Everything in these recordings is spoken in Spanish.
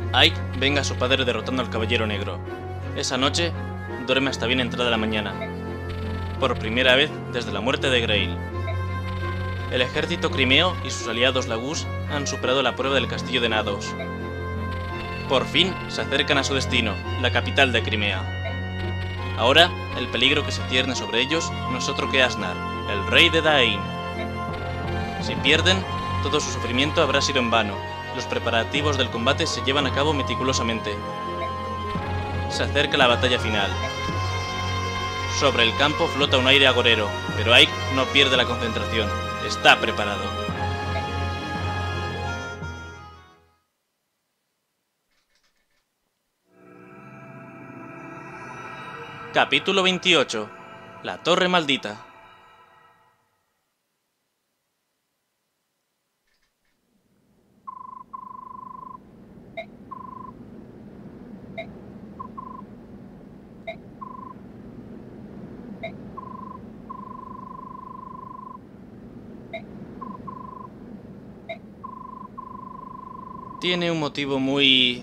Ike venga a su padre derrotando al Caballero Negro. Esa noche, duerme hasta bien entrada la mañana. Por primera vez desde la muerte de Grail. El ejército crimeo y sus aliados Lagus han superado la prueba del castillo de Nados. Por fin se acercan a su destino, la capital de Crimea. Ahora, el peligro que se cierne sobre ellos no es otro que Asnar, el rey de Dain. Si pierden, todo su sufrimiento habrá sido en vano. Los preparativos del combate se llevan a cabo meticulosamente. Se acerca la batalla final. Sobre el campo flota un aire agorero, pero Ike no pierde la concentración. Está preparado. Capítulo 28. La Torre Maldita. Tiene un motivo muy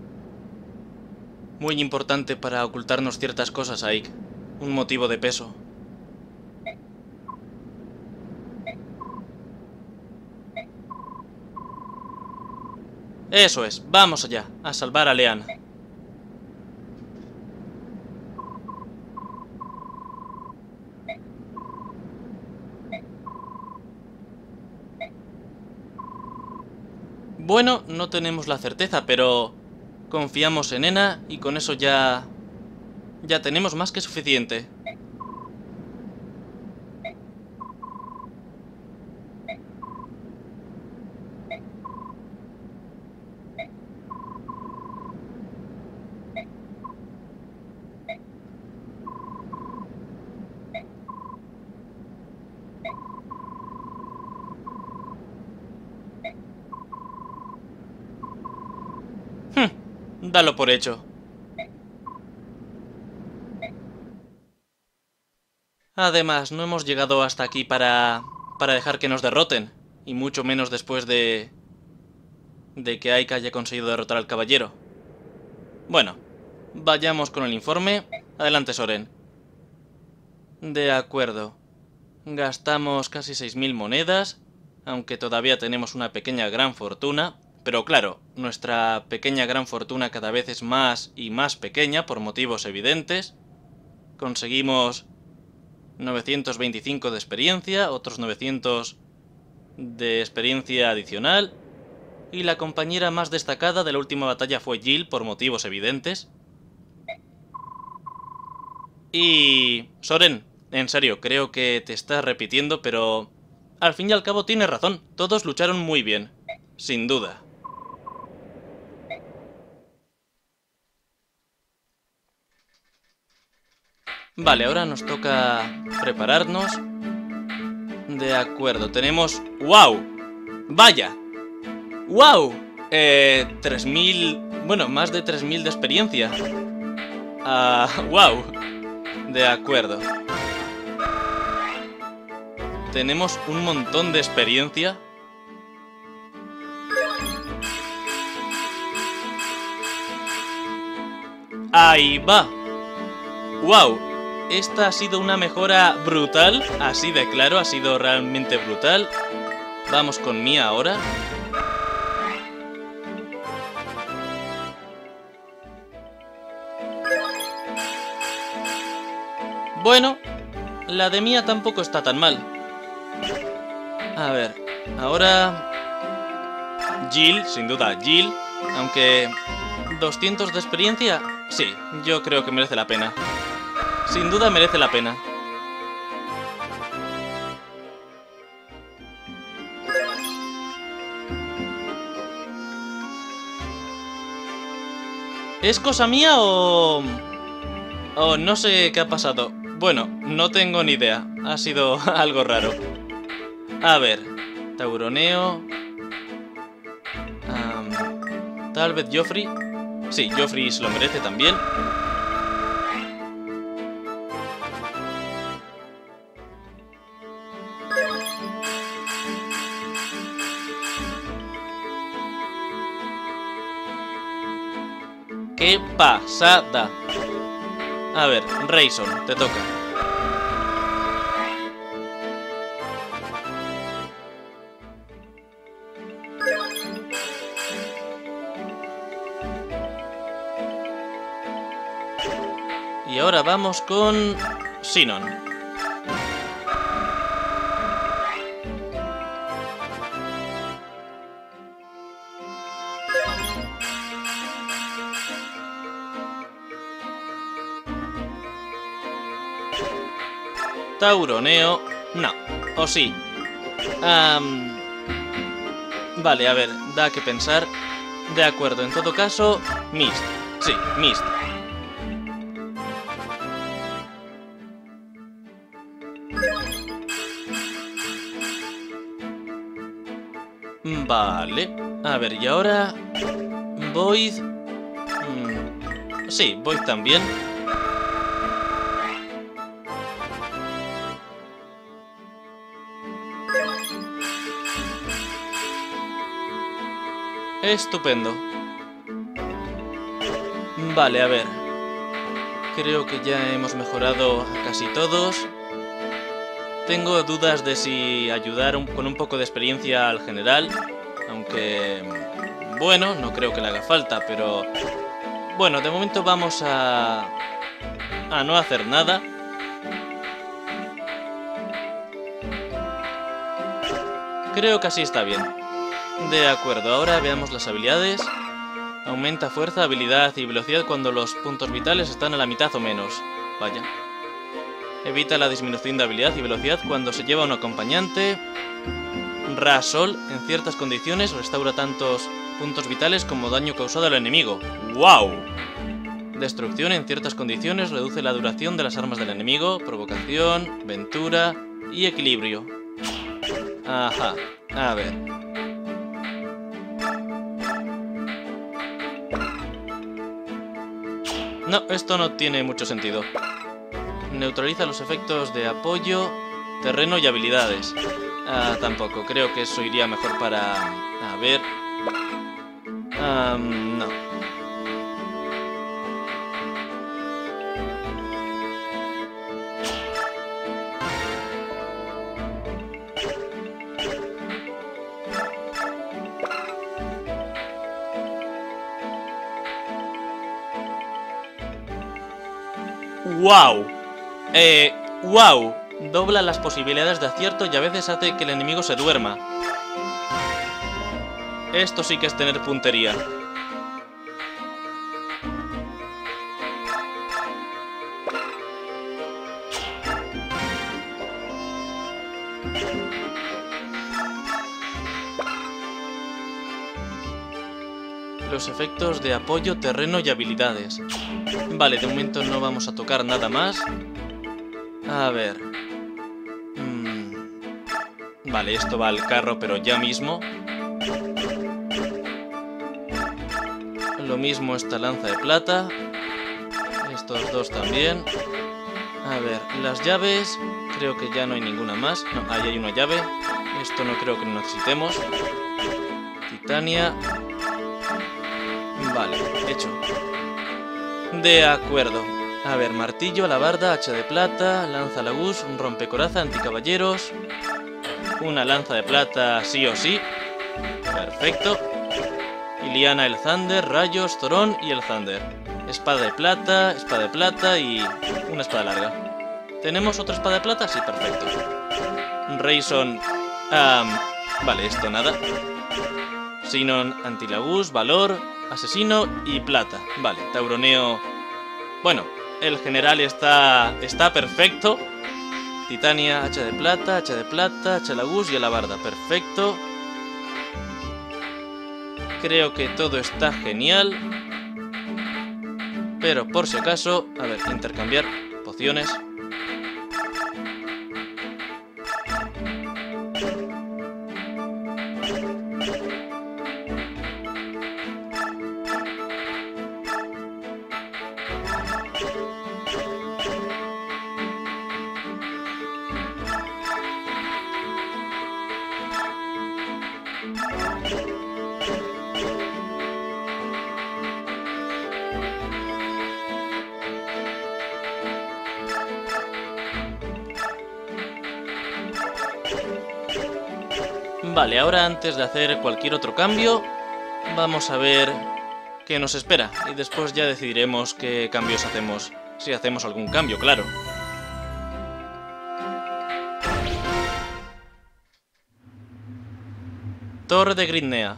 importante para ocultarnos ciertas cosas, Ike. Un motivo de peso. Eso es, vamos allá, a salvar a Leanne. Bueno, no tenemos la certeza, pero confiamos en Ena y con eso ya tenemos más que suficiente. Dalo por hecho. Además, no hemos llegado hasta aquí para dejar que nos derroten, y mucho menos después de que Ike haya conseguido derrotar al caballero. Bueno, vayamos con el informe. Adelante, Soren. De acuerdo. Gastamos casi 6.000 monedas, aunque todavía tenemos una pequeña gran fortuna. Pero claro, nuestra pequeña gran fortuna cada vez es más y más pequeña por motivos evidentes. Conseguimos 925 de experiencia, otros 900 de experiencia adicional. Y la compañera más destacada de la última batalla fue Jill por motivos evidentes. Y... Soren, en serio, creo que te estás repitiendo, pero... al fin y al cabo tienes razón, todos lucharon muy bien, sin duda. Vale, ahora nos toca prepararnos. De acuerdo, tenemos... ¡Wow! ¡Vaya! ¡Wow! 3.000... Bueno, más de 3.000 de experiencia. ¡Wow! De acuerdo. Tenemos un montón de experiencia. ¡Ahí va! ¡Wow! Esta ha sido una mejora brutal, así de claro, ha sido realmente brutal. Vamos con Mia ahora. Bueno, la de Mia tampoco está tan mal. A ver, ahora... Jill, sin duda, Jill. Aunque... 200 de experiencia, sí, yo creo que merece la pena. Sin duda merece la pena. ¿Es cosa mía o no sé qué ha pasado? Bueno, no tengo ni idea. Ha sido algo raro. A ver, Tauroneo... tal vez Joffrey. Sí, Joffrey se lo merece también. ¡Qué pasada! A ver, Rayson, te toca. Y ahora vamos con Sinon. Tauroneo... no, o sí. Vale, a ver, da que pensar. De acuerdo, en todo caso, Mist. Sí, Mist. Vale. A ver, y ahora... Void... sí, Void también. Estupendo. Vale, a ver. Creo que ya hemos mejorado a casi todos. Tengo dudas de si ayudar con un poco de experiencia al general. Aunque... bueno, no creo que le haga falta, pero... bueno, de momento vamos a no hacer nada. Creo que así está bien. De acuerdo, ahora veamos las habilidades. Aumenta fuerza, habilidad y velocidad cuando los puntos vitales están a la mitad o menos. Vaya. Evita la disminución de habilidad y velocidad cuando se lleva un acompañante. Rasol, en ciertas condiciones, restaura tantos puntos vitales como daño causado al enemigo. ¡Wow! Destrucción, en ciertas condiciones, reduce la duración de las armas del enemigo. Provocación, ventura y equilibrio. Ajá, a ver. No, esto no tiene mucho sentido. Neutraliza los efectos de apoyo, terreno y habilidades. Tampoco, creo que eso iría mejor para... a ver... no. ¡Wow! ¡Wow! Dobla las posibilidades de acierto y a veces hace que el enemigo se duerma. Esto sí que es tener puntería. Los efectos de apoyo, terreno y habilidades. Vale, de momento no vamos a tocar nada más. A ver... Vale, esto va al carro, pero ya mismo. Lo mismo esta lanza de plata. Estos dos también. A ver, las llaves... Creo que ya no hay ninguna más. No, ahí hay una llave. Esto no creo que lo necesitemos. Titania... Vale, hecho. De acuerdo. A ver, martillo, alabarda, hacha de plata, lanza laús, un rompecoraza, anticaballeros. Una lanza de plata sí o sí. Perfecto. Iliana el Thunder, rayos, Zorón y el Thunder. Espada de plata y una espada larga. ¿Tenemos otra espada de plata? Sí, perfecto. Rayson... vale, esto nada. Sinon, antilaús, valor... Asesino y plata. Vale, Tauroneo... Bueno, el general está perfecto. Titania, hacha de plata, hacha laús y alabarda. Perfecto. Creo que todo está genial. Pero por si acaso... A ver, intercambiar pociones. Vale, ahora antes de hacer cualquier otro cambio, vamos a ver qué nos espera. Y después ya decidiremos qué cambios hacemos. Si hacemos algún cambio, claro. Torre de Gridnea.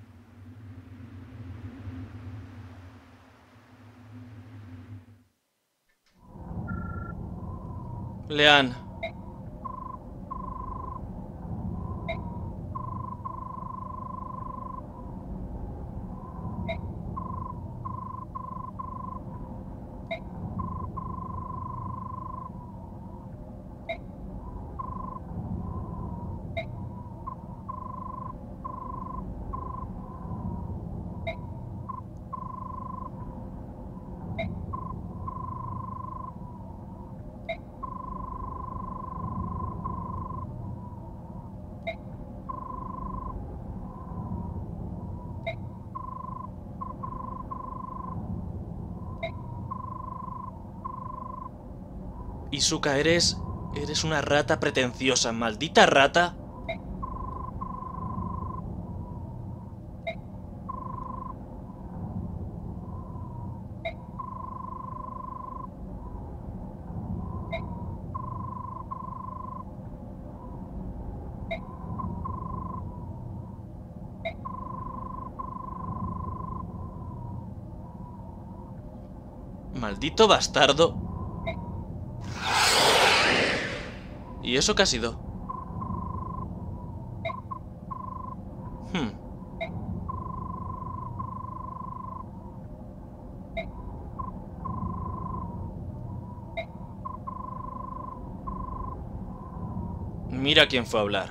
Leanne. Isuka, eres una rata pretenciosa, maldita rata. Maldito bastardo. ¿Y eso qué ha sido? Mira quién fue a hablar.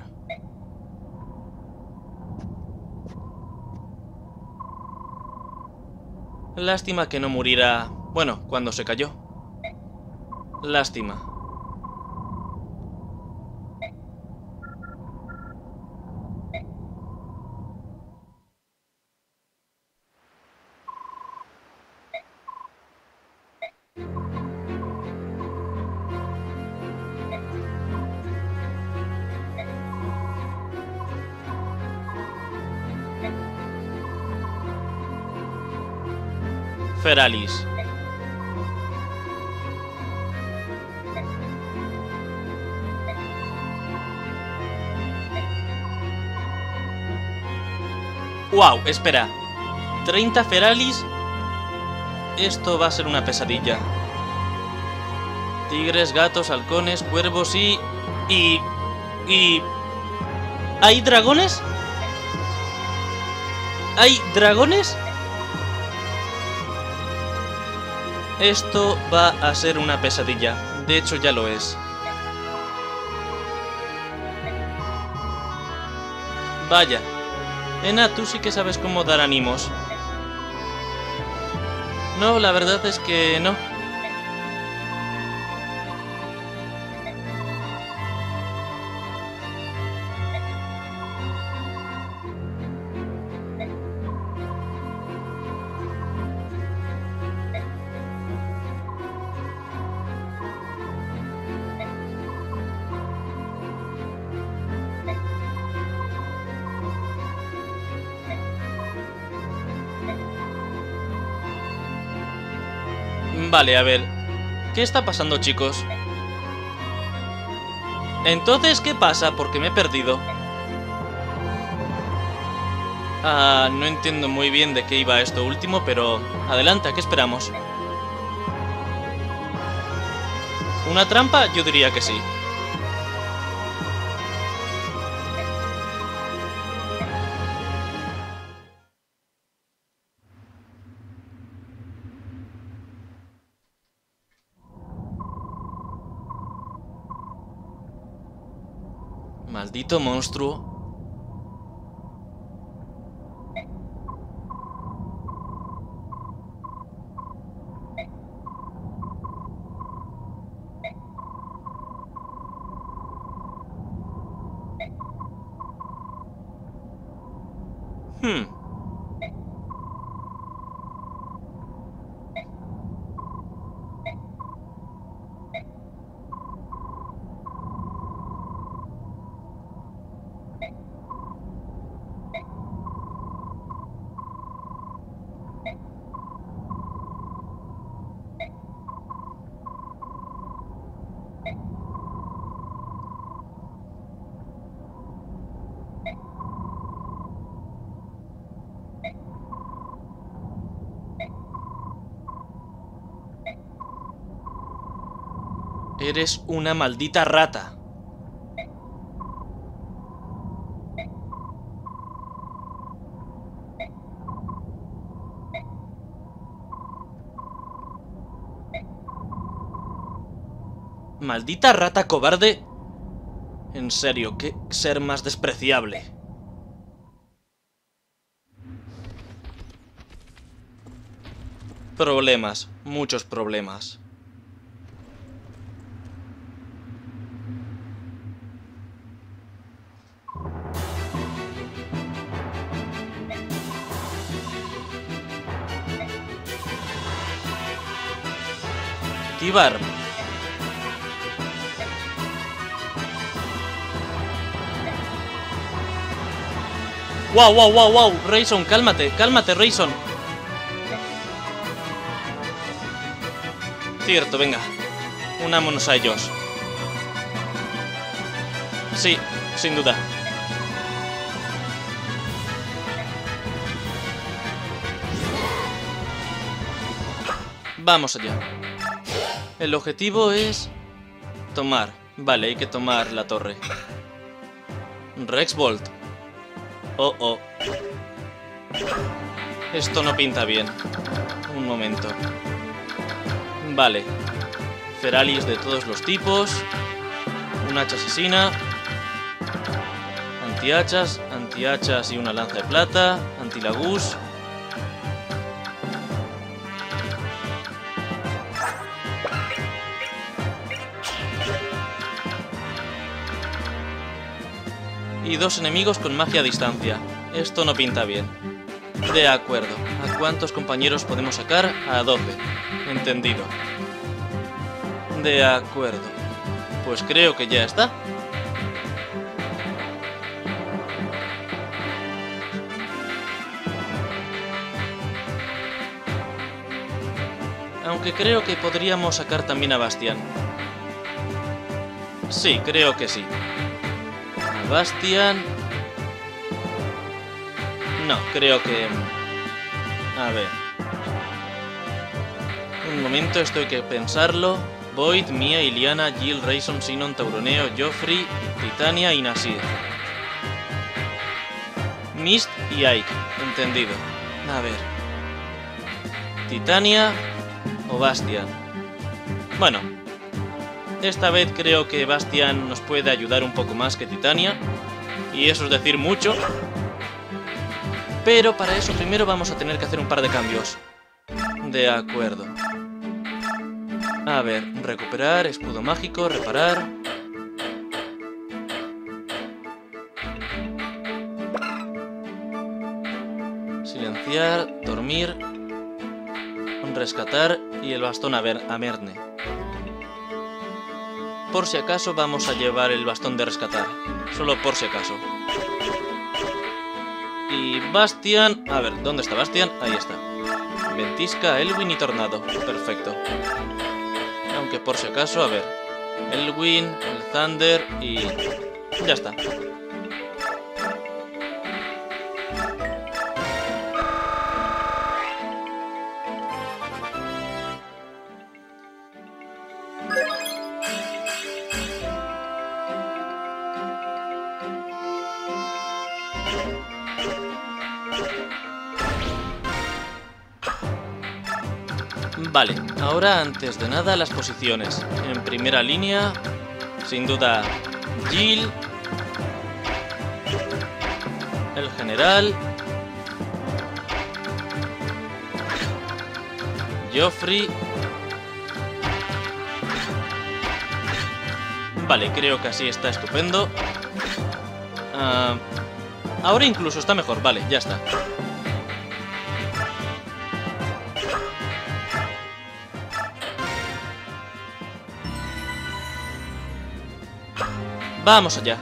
Lástima que no muriera... Bueno, cuando se cayó. Lástima. Feralis. ¡Wow! Espera. 30 Feralis. Esto va a ser una pesadilla. Tigres, gatos, halcones, cuervos y... ¿Hay dragones? ¿Hay dragones? Esto va a ser una pesadilla. De hecho, ya lo es. Vaya. Ena, tú sí que sabes cómo dar ánimos. No, la verdad es que no. Vale, a ver. ¿Qué está pasando, chicos? Entonces, ¿qué pasa? Porque me he perdido. No entiendo muy bien de qué iba esto último, pero... Adelante, ¿a qué esperamos? ¿Una trampa? Yo diría que sí. Maldito monstruo. Eres una maldita rata. Maldita rata cobarde. En serio, qué ser más despreciable. Problemas, muchos problemas. Tibar. Wow, wow, wow, wow. Rayson, cálmate, cálmate, Rayson. Cierto, venga. Unámonos a ellos. Sí, sin duda. Vamos allá. El objetivo es tomar. Vale, hay que tomar la torre. Rexbolt. Oh, oh. Esto no pinta bien. Un momento. Vale. Feralis de todos los tipos. Un hacha asesina. Anti-hachas. Anti-hachas y una lanza de plata. Anti-lagus. Y 2 enemigos con magia a distancia. Esto no pinta bien. De acuerdo. ¿A cuántos compañeros podemos sacar? A 12. Entendido. De acuerdo. Pues creo que ya está. Aunque creo que podríamos sacar también a Bastian. Sí, creo que sí. Bastian... No, creo que... A ver... Un momento, esto hay que pensarlo. Void, Mia, Iliana, Jill, Rayson, Sinon, Tauroneo, Joffrey, Titania y Nasir. Mist y Ike. Entendido. A ver... Titania o Bastian. Bueno... Esta vez creo que Bastian nos puede ayudar un poco más que Titania. Y eso es decir mucho. Pero para eso primero vamos a tener que hacer un par de cambios. De acuerdo. A ver, recuperar, escudo mágico, reparar. Silenciar, dormir. Rescatar y el bastón a Merne. Por si acaso vamos a llevar el bastón de rescatar. Solo por si acaso. Y Bastian... A ver, ¿dónde está Bastian? Ahí está. Ventisca, Elwyn y Tornado. Perfecto. Aunque por si acaso, a ver. Elwyn, el Thunder y... Ya está. Vale, ahora antes de nada las posiciones. En primera línea, sin duda, Jill, el general, Joffrey. Vale, creo que así está estupendo. Ahora incluso está mejor, vale, ya está. Vamos allá.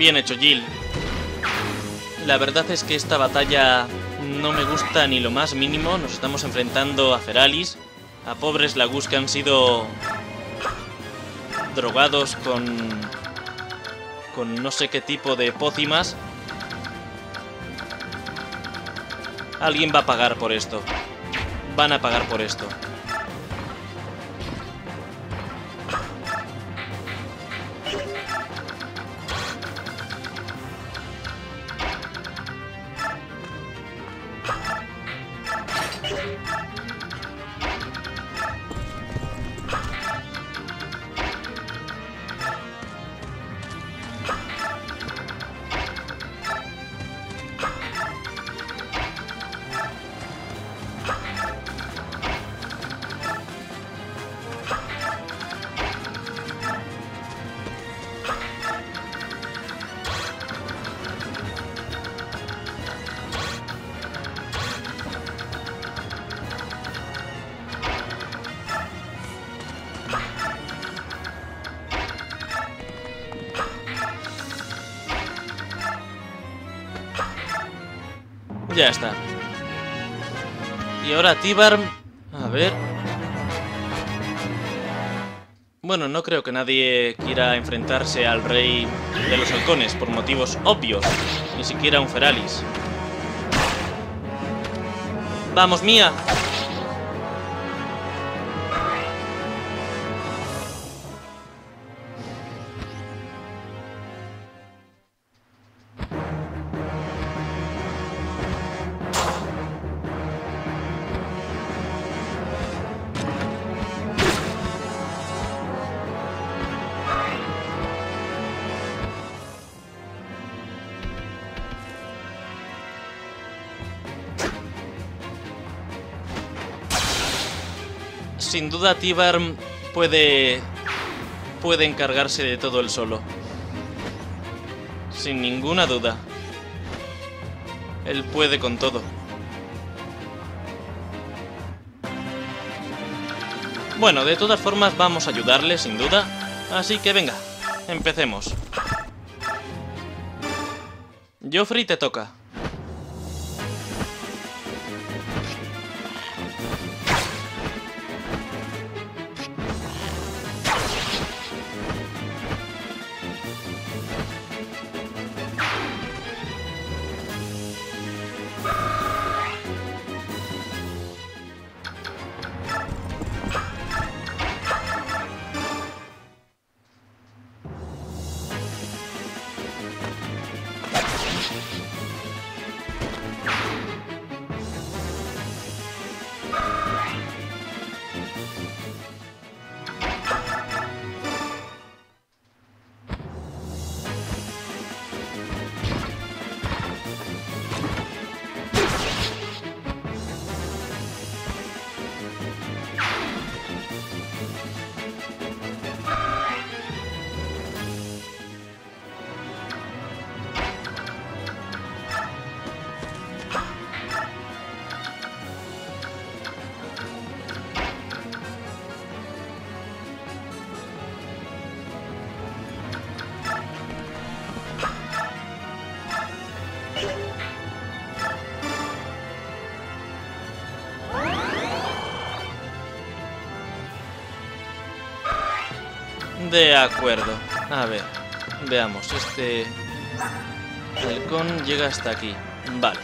Bien hecho, Jill. La verdad es que esta batalla no me gusta ni lo más mínimo. Nos estamos enfrentando a Feralis, a pobres Lagus que han sido drogados con no sé qué tipo de pócimas. Alguien va a pagar por esto. Van a pagar por esto. Ya está. Y ahora Tibar... A ver... Bueno, no creo que nadie quiera enfrentarse al rey de los halcones por motivos obvios. Ni siquiera un Feralis. ¡Vamos, Mía! Sin duda Tibar puede encargarse de todo él solo. Sin ninguna duda. Él puede con todo. Bueno, de todas formas vamos a ayudarle, sin duda. Así que venga, empecemos. Joffrey, te toca. De acuerdo. A ver, veamos. Este halcón llega hasta aquí. Vale.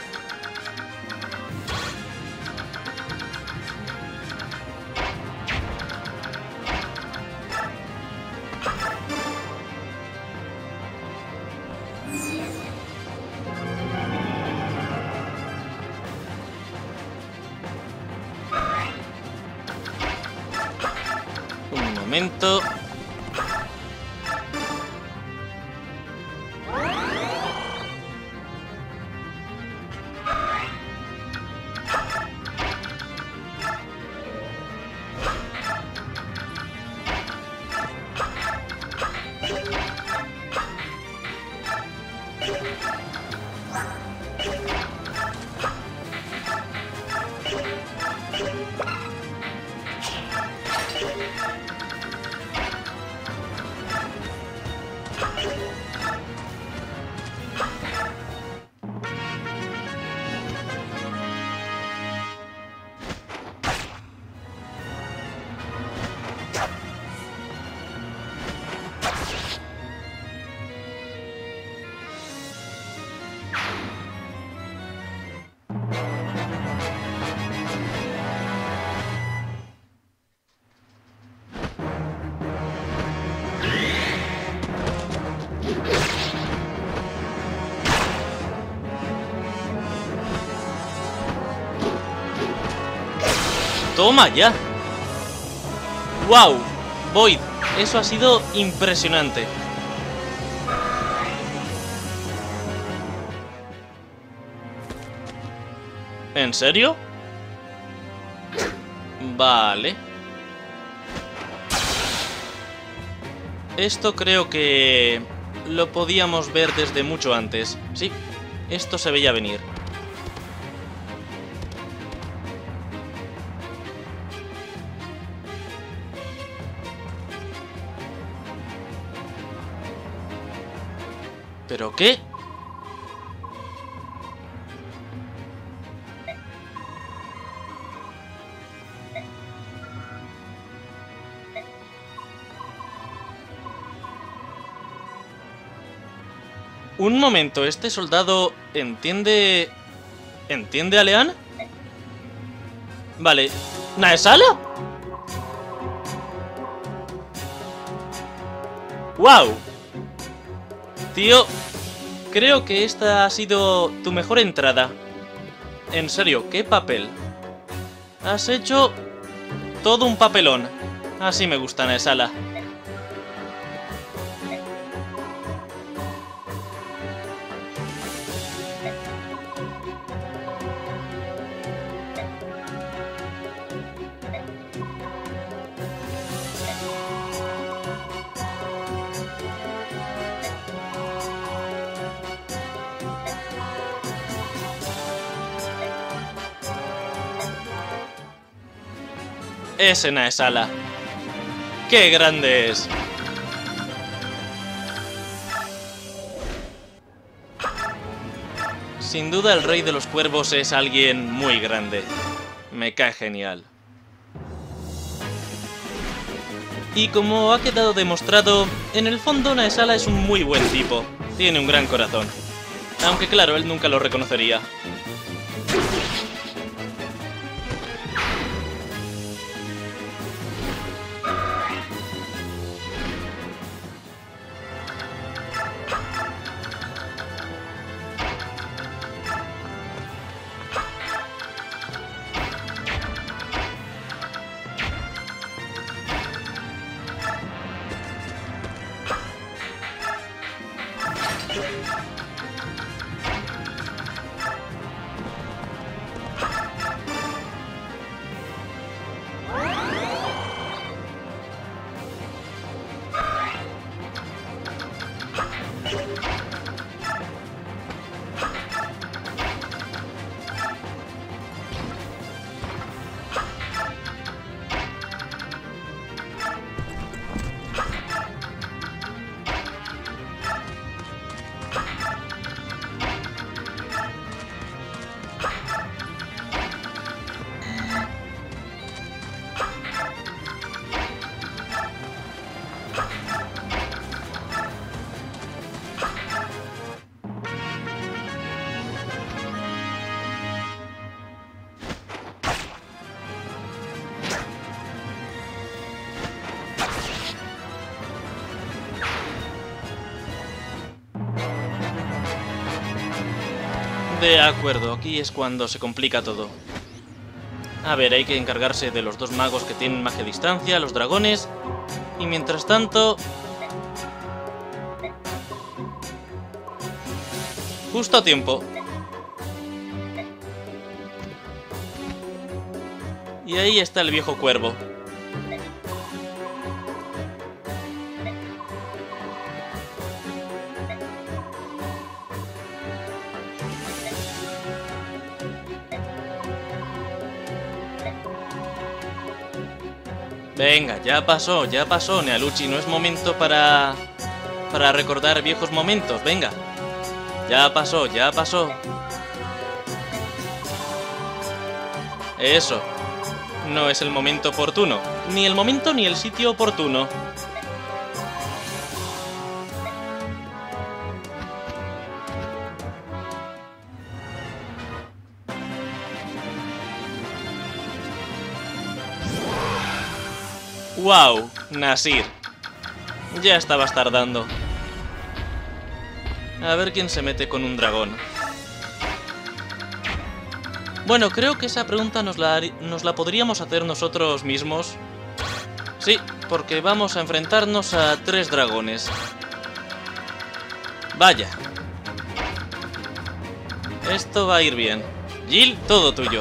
Un momento. ¡Toma ya! ¡Wow! Void, eso ha sido impresionante. ¿En serio? Vale. Esto creo que lo podíamos ver desde mucho antes. Sí, esto se veía venir. ¿Pero qué? Un momento, ¿este soldado entiende... ¿entiende a Leanne? Vale. ¿Naesala? ¡Wow! Tío, creo que esta ha sido tu mejor entrada. En serio, ¿qué papel? Has hecho todo un papelón. Así me gusta, Naesala. Ese Naesala. ¡Qué grande es! Sin duda el rey de los cuervos es alguien muy grande. Me cae genial. Y como ha quedado demostrado, en el fondo Naesala es un muy buen tipo. Tiene un gran corazón. Aunque claro, él nunca lo reconocería. De acuerdo, aquí es cuando se complica todo. A ver, hay que encargarse de los dos magos que tienen magia a distancia, los dragones. Y mientras tanto... justo a tiempo. Y ahí está el viejo cuervo. Venga, ya pasó, Nealuchi. No es momento para recordar viejos momentos. Venga. Ya pasó, ya pasó. Eso. No es el momento oportuno. Ni el momento ni el sitio oportuno. ¡Wow! Nasir. Ya estabas tardando. A ver quién se mete con un dragón. Bueno, creo que esa pregunta nos la podríamos hacer nosotros mismos. Sí, porque vamos a enfrentarnos a 3 dragones. Vaya. Esto va a ir bien. Jill, todo tuyo.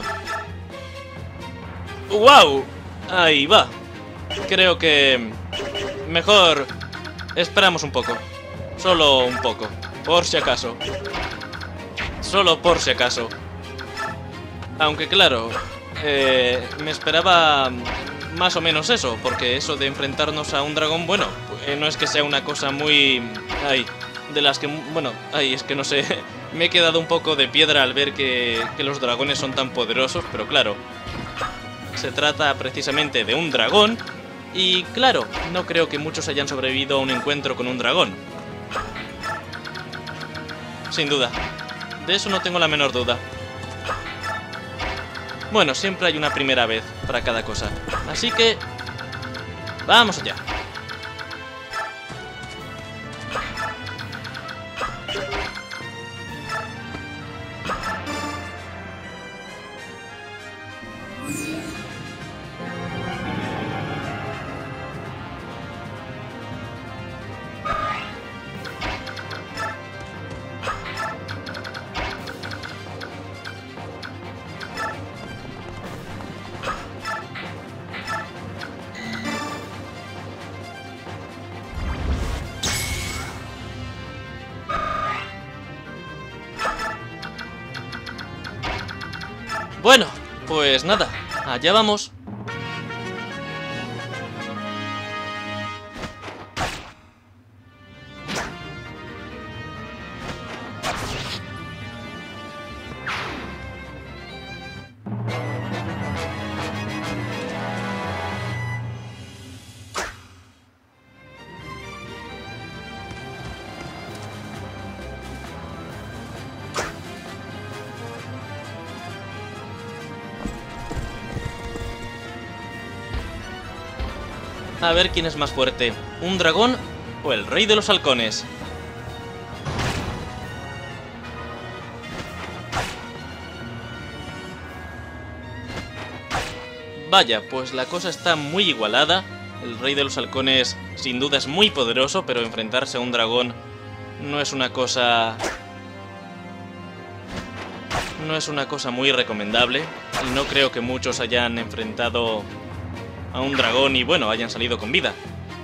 ¡Wow! Ahí va. Creo que... mejor... esperamos un poco. Solo un poco. Por si acaso. Solo por si acaso. Aunque claro... me esperaba... más o menos eso. Porque eso de enfrentarnos a un dragón, bueno... no es que sea una cosa muy... ay... de las que... bueno... ay, es que no sé... me he quedado un poco de piedra al ver que los dragones son tan poderosos. Pero claro... se trata precisamente de un dragón. Y claro, no creo que muchos hayan sobrevivido a un encuentro con un dragón. Sin duda. De eso no tengo la menor duda. Bueno, siempre hay una primera vez para cada cosa. Así que... vamos allá. Bueno, pues nada, allá vamos. A ver quién es más fuerte, ¿un dragón o el rey de los halcones? Vaya, pues la cosa está muy igualada. El rey de los halcones sin duda es muy poderoso, pero enfrentarse a un dragón no es una cosa... no es una cosa muy recomendable. Y no creo que muchos hayan enfrentado a un dragón y bueno, hayan salido con vida.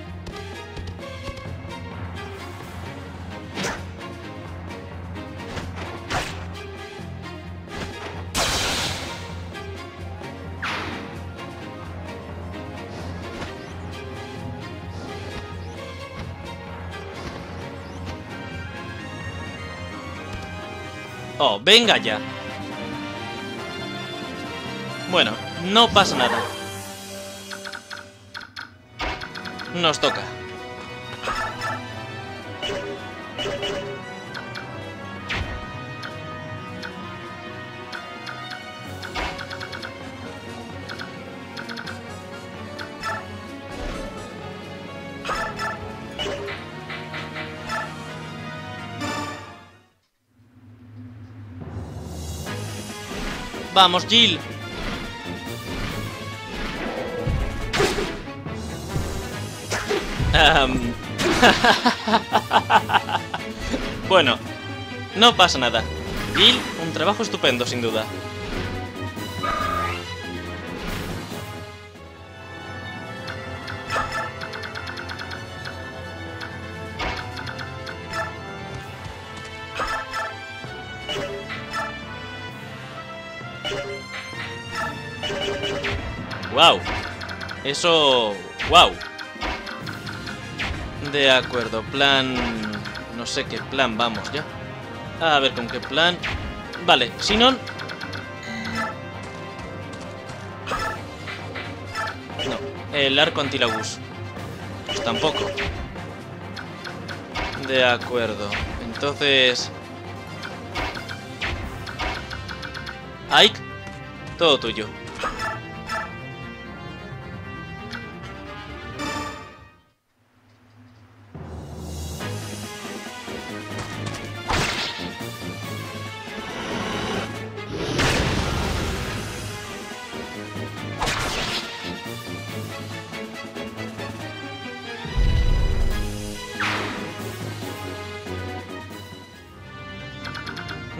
Oh, venga ya. Bueno, no pasa nada. Nos toca. Vamos, Jill. Bueno, no pasa nada. Jill, un trabajo estupendo, sin duda. Wow. Eso... wow. De acuerdo, plan... no sé qué plan vamos ya. A ver con qué plan... vale, Sinon... no, el arco antilagus. Pues tampoco. De acuerdo, entonces... Ike, todo tuyo.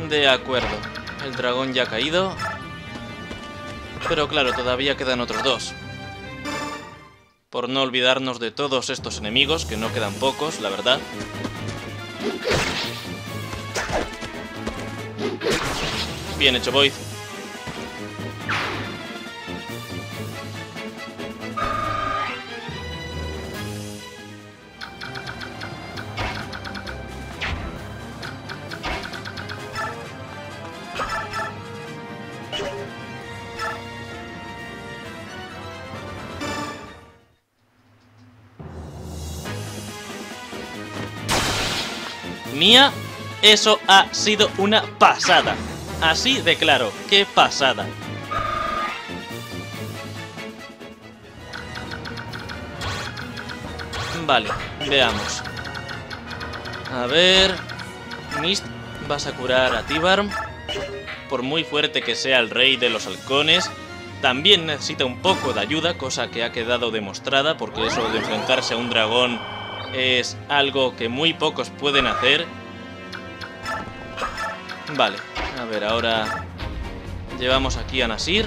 De acuerdo. El dragón ya ha caído. Pero claro, todavía quedan otros dos. Por no olvidarnos de todos estos enemigos, que no quedan pocos, la verdad. Bien hecho, Void. Mía, eso ha sido una pasada. Así de claro, qué pasada. Vale, veamos. A ver... Mist, vas a curar a T-Barm. Por muy fuerte que sea el rey de los halcones, también necesita un poco de ayuda, cosa que ha quedado demostrada, porque eso de enfrentarse a un dragón es algo que muy pocos pueden hacer. Vale, a ver, ahora llevamos aquí a Nasir.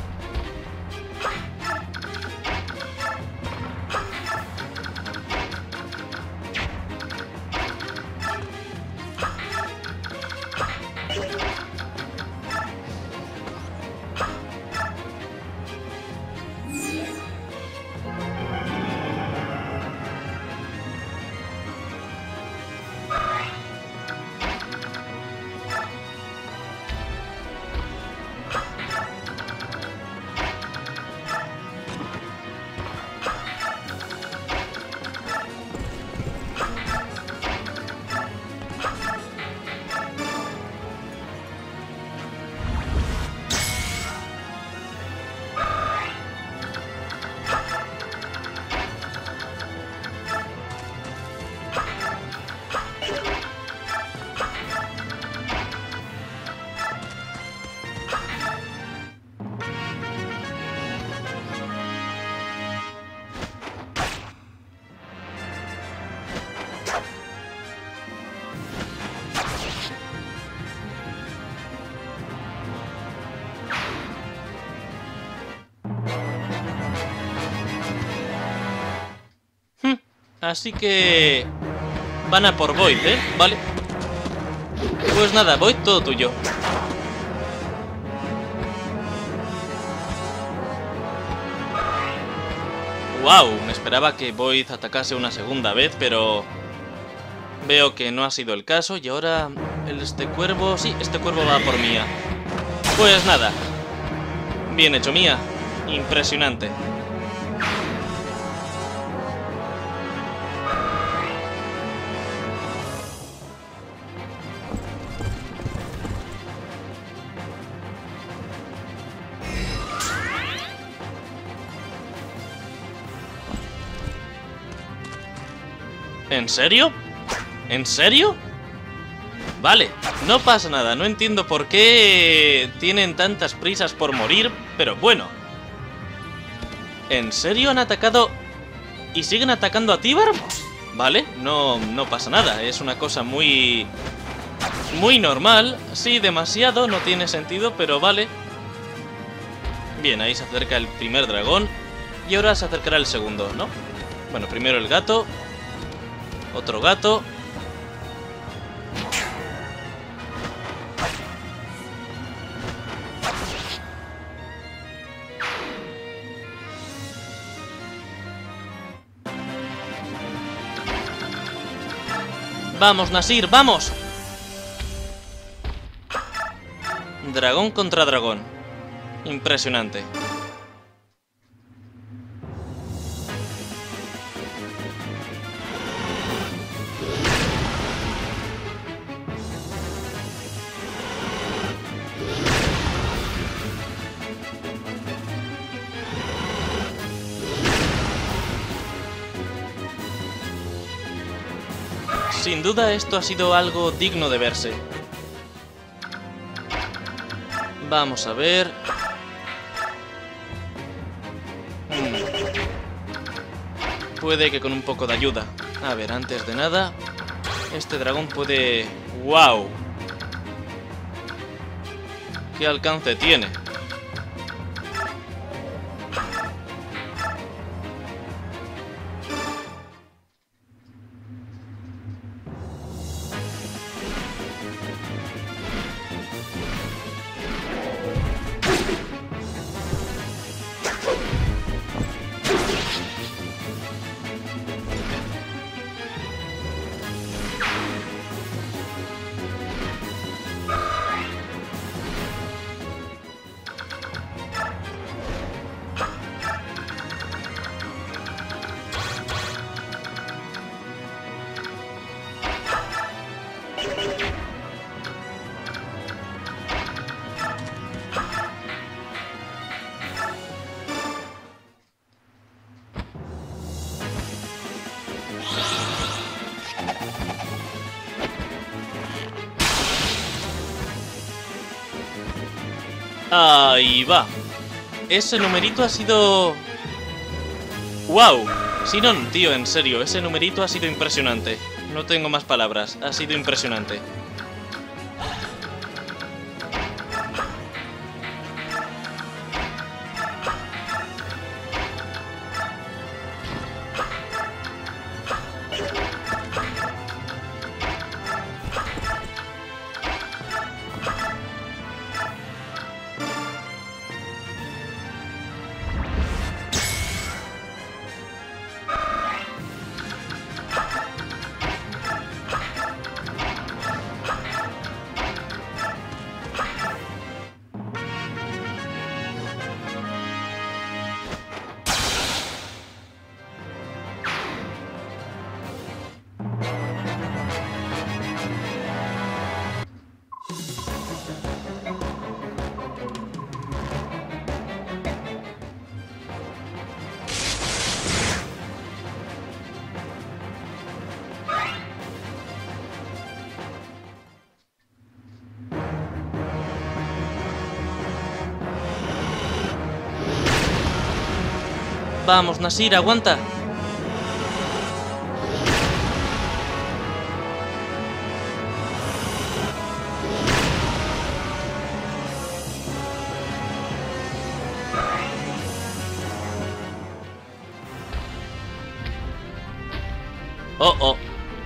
Así que... van a por Void, ¿eh? Vale. Pues nada, Void, todo tuyo. ¡Wow! Me esperaba que Void atacase una segunda vez, pero... veo que no ha sido el caso. Y ahora... este cuervo... sí, este cuervo va por Mía. Pues nada. Bien hecho, Mía. Impresionante. ¿En serio? ¿En serio? Vale, no pasa nada, no entiendo por qué tienen tantas prisas por morir, pero bueno. ¿En serio han atacado y siguen atacando a T-Barm? Vale, no pasa nada, es una cosa muy normal. Sí, demasiado, no tiene sentido, pero vale. Bien, ahí se acerca el primer dragón y ahora se acercará el segundo, ¿no? Bueno, primero el gato. Otro gato. ¡Vamos, Nasir, vamos! Dragón contra dragón. Impresionante. Sin duda esto ha sido algo digno de verse. Vamos a ver... Puede que con un poco de ayuda. A ver, antes de nada... Este dragón puede... ¡Wow! ¿Qué alcance tiene? Ahí va. Ese numerito ha sido... ¡Wow! Sinon, tío, en serio, ese numerito ha sido impresionante. No tengo más palabras, ha sido impresionante. Vamos, Nasir, aguanta. Oh, oh.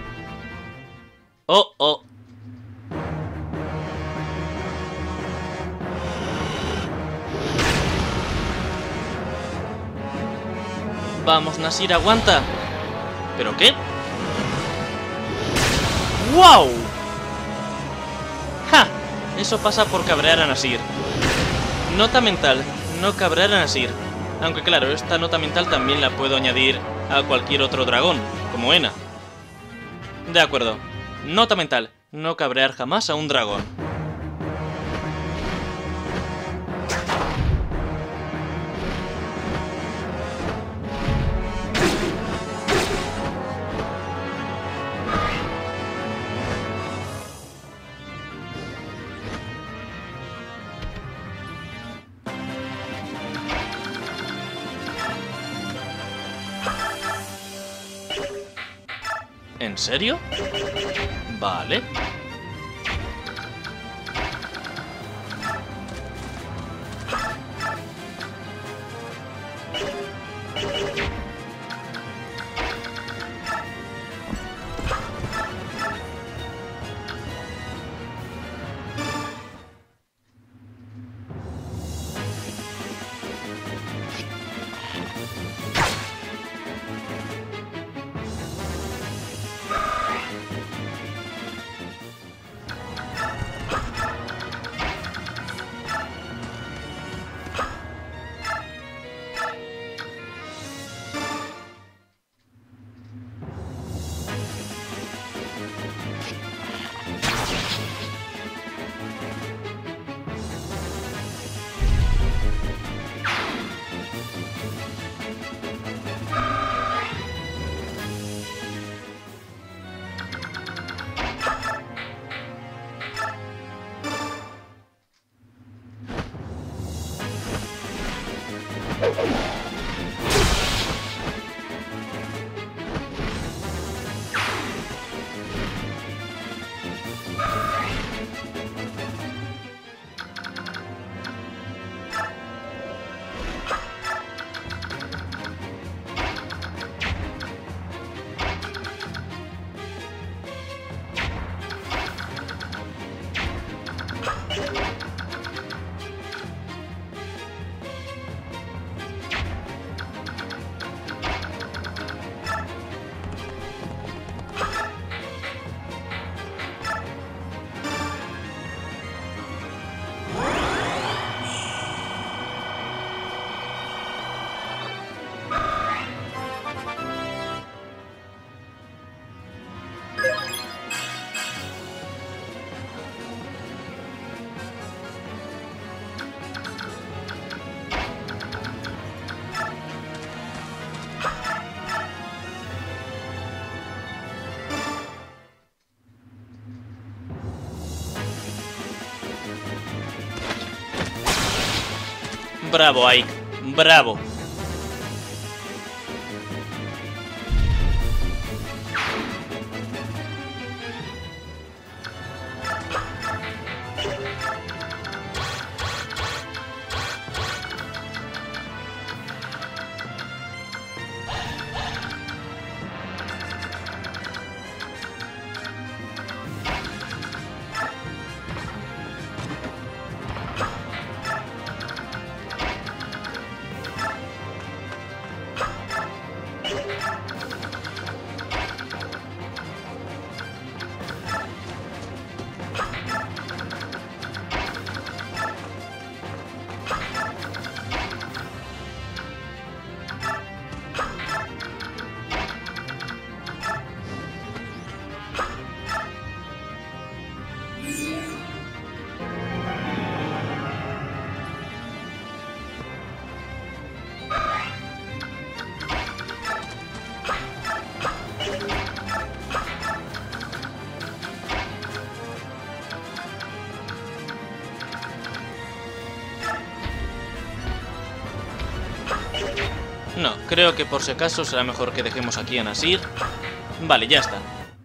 Oh, oh. Vamos, Nasir, aguanta. ¿Pero qué? ¡Wow! ¡Ja! Eso pasa por cabrear a Nasir. Nota mental, no cabrear a Nasir. Aunque claro, esta nota mental también la puedo añadir a cualquier otro dragón, como Ena. De acuerdo. Nota mental, no cabrear jamás a un dragón. ¿En serio? Vale. Bravo, Ike. Bravo. No, creo que por si acaso será mejor que dejemos aquí a Nasir. Vale, ya está.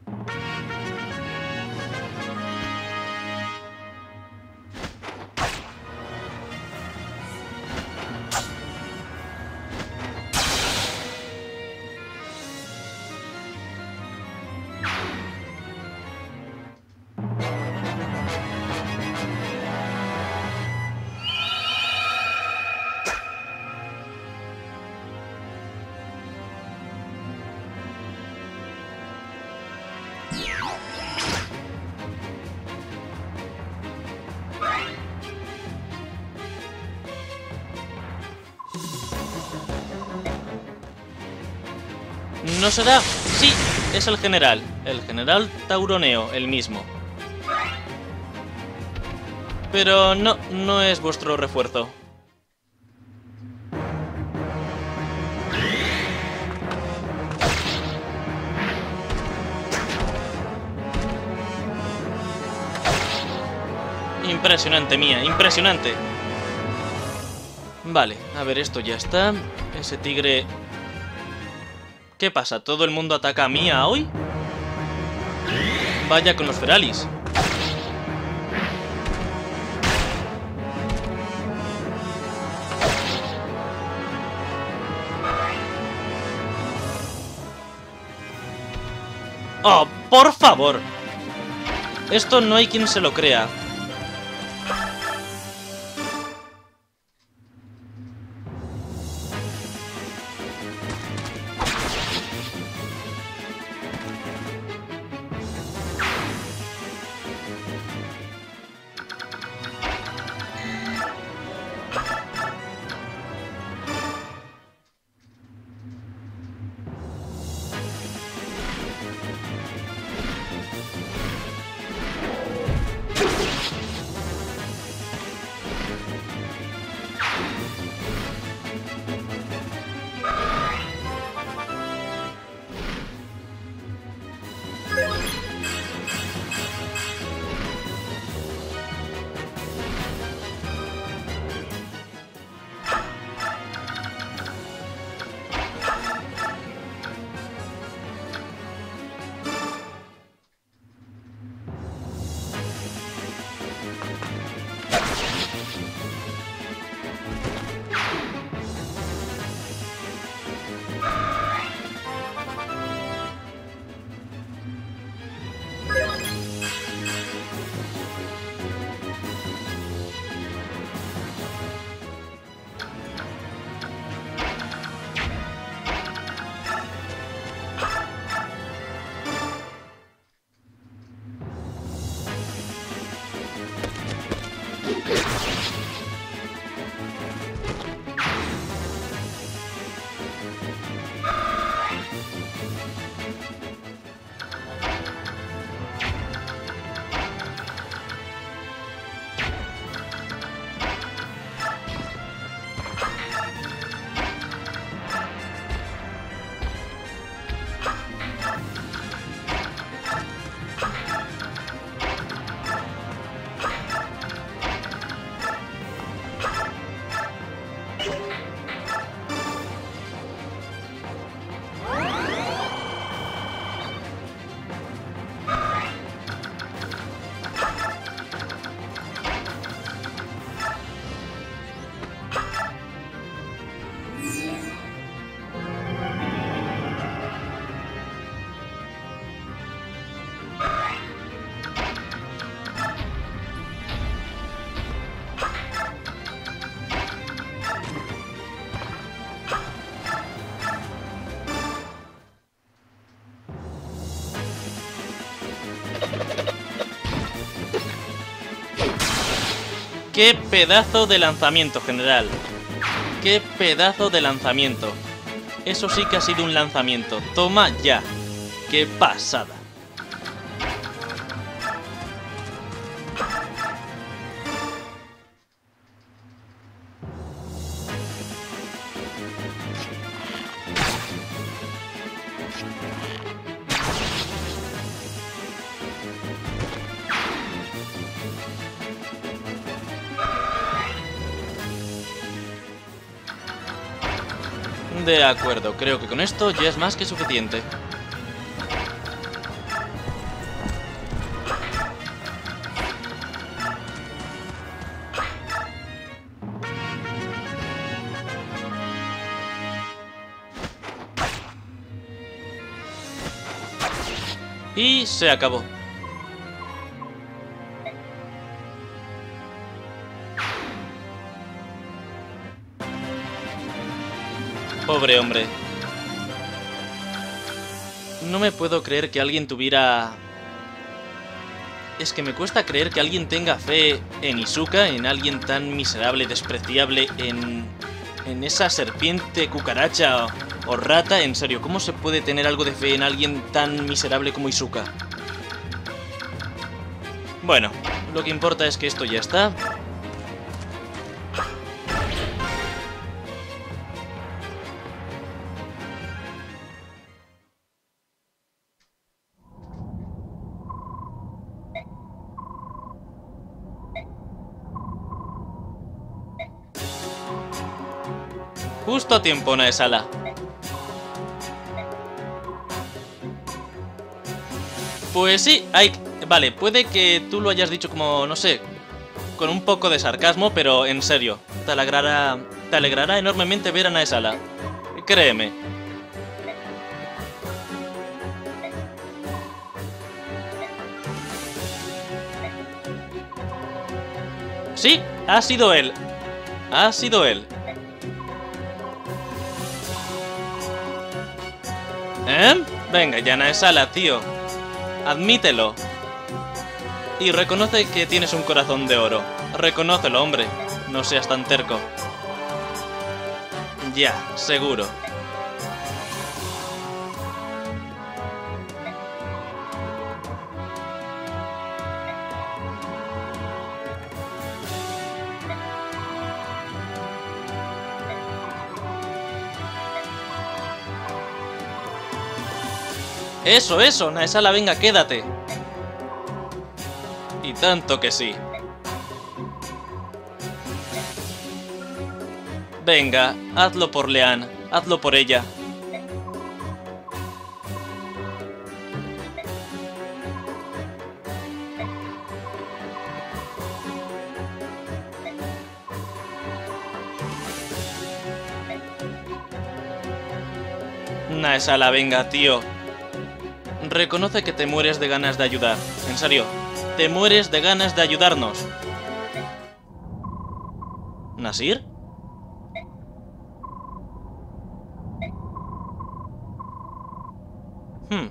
¿No será? Sí, es el general Tauroneo, el mismo. Pero no, no es vuestro refuerzo. Impresionante, Mía, impresionante. Vale, a ver, esto ya está. Ese tigre... ¿Qué pasa? ¿Todo el mundo ataca a Mía hoy? Vaya con los Feralis. ¡Oh, por favor! Esto no hay quien se lo crea. ¡Qué pedazo de lanzamiento, general! ¡Qué pedazo de lanzamiento! Eso sí que ha sido un lanzamiento. ¡Toma ya! ¡Qué pasada! De acuerdo, creo que con esto ya es más que suficiente. Y se acabó. Pobre hombre. No me puedo creer que alguien tuviera... Es que me cuesta creer que alguien tenga fe en Izuka, en alguien tan miserable, despreciable, en esa serpiente, cucaracha o rata. En serio, ¿cómo se puede tener algo de fe en alguien tan miserable como Izuka? Bueno, lo que importa es que esto ya está. Justo a tiempo, Naesala. Pues sí, vale, puede que tú lo hayas dicho como, no sé, con un poco de sarcasmo, pero en serio, te alegrará enormemente ver a Naesala. Créeme. Sí, ha sido él. Ha sido él. ¿Eh? Venga, ya Naesala, tío. Admítelo. Y reconoce que tienes un corazón de oro. Reconócelo, hombre. No seas tan terco. Ya, seguro. Eso, Naesala, venga, quédate. Y tanto que sí. Venga, hazlo por Leanne, hazlo por ella. Naesala, venga, tío. Reconoce que te mueres de ganas de ayudar. En serio, te mueres de ganas de ayudarnos. ¿Nasir? Hmm.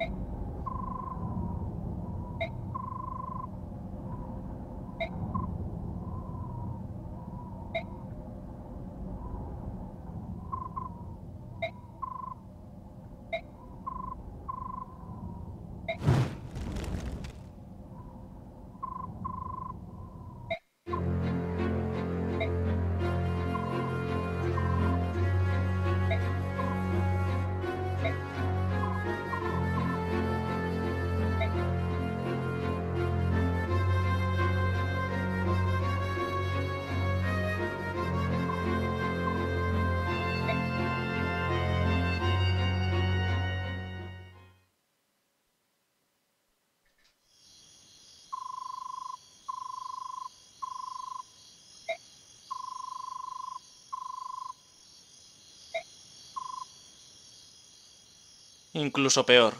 Incluso peor.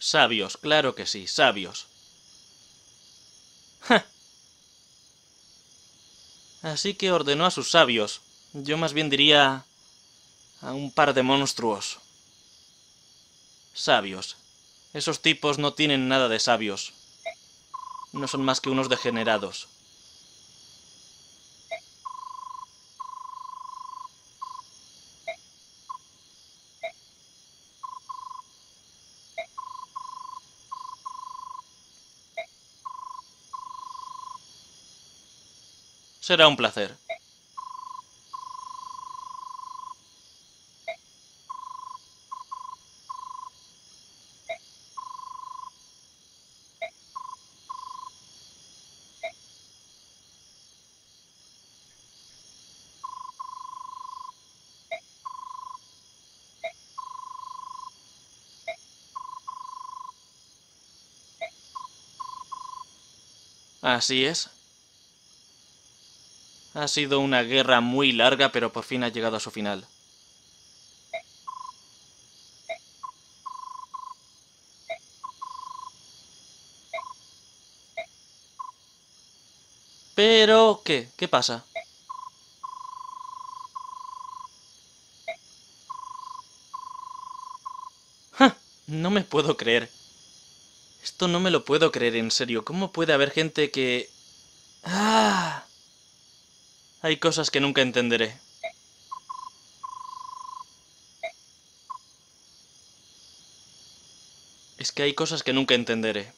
Sabios, claro que sí, sabios. ¡Ja! Así que ordenó a sus sabios. Yo más bien diría a un par de monstruos. Sabios. Esos tipos no tienen nada de sabios. No son más que unos degenerados. Será un placer. Así es. Ha sido una guerra muy larga, pero por fin ha llegado a su final. Pero, ¿qué? ¿Qué pasa? ¡Ja! No me puedo creer. Esto no me lo puedo creer, en serio. ¿Cómo puede haber gente que... ¡Ah! Hay cosas que nunca entenderé. Es que hay cosas que nunca entenderé.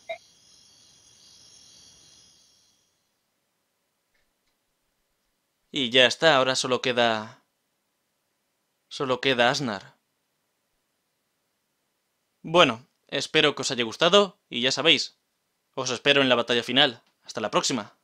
Y ya está, ahora solo queda... Solo queda Asnar. Bueno, espero que os haya gustado y ya sabéis, os espero en la batalla final. Hasta la próxima.